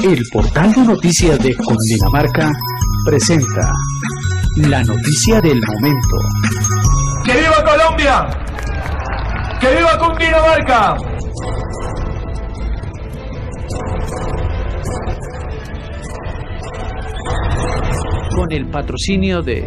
El portal de noticias de Cundinamarca presenta la noticia del momento. ¡Que viva Colombia! ¡Que viva Cundinamarca! Con el patrocinio de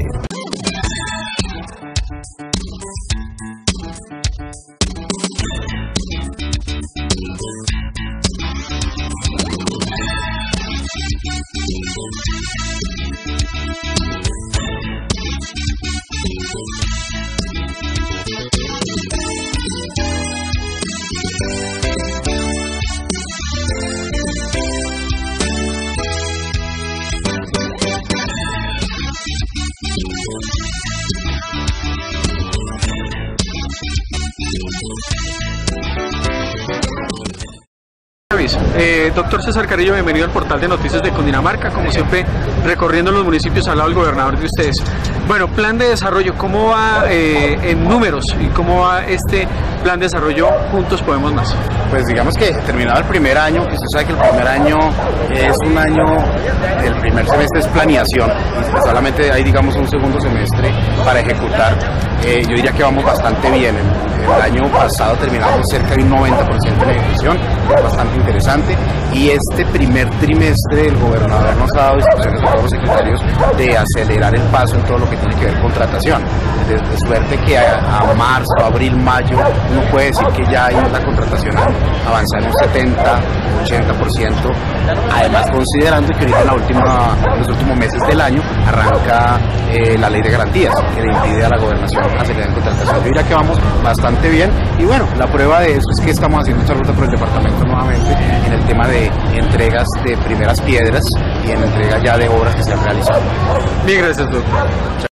Doctor César Carrillo, bienvenido al portal de noticias de Cundinamarca, como siempre recorriendo los municipios al lado del gobernador de ustedes. Bueno, plan de desarrollo, ¿cómo va en números y cómo va este plan de desarrollo Juntos Podemos Más? Pues digamos que terminado el primer año, que usted sabe que el primer año es un año, el primer semestre es planeación, y solamente hay digamos un segundo semestre para ejecutar. Yo diría que vamos bastante bien. El año pasado terminamos cerca de un 90% de ejecución, es bastante interesante, y este primer trimestre el gobernador nos ha dado instrucciones a todos los secretarios de acelerar el paso en todo lo que tiene que ver con contratación. De suerte que a marzo, abril, mayo, uno puede decir que ya hay una contratación avanzada en un 70-80%, además considerando que ahorita en los últimos meses del año arranca la ley de garantías, que le impide a la gobernación acelerar la contratación. Yo diría que vamos bastante bien, y bueno, la prueba de eso es que estamos haciendo esta ruta por el departamento nuevamente en el tema de entregas de primeras piedras y en entrega ya de obras que se han realizado. Bien, gracias, doctor.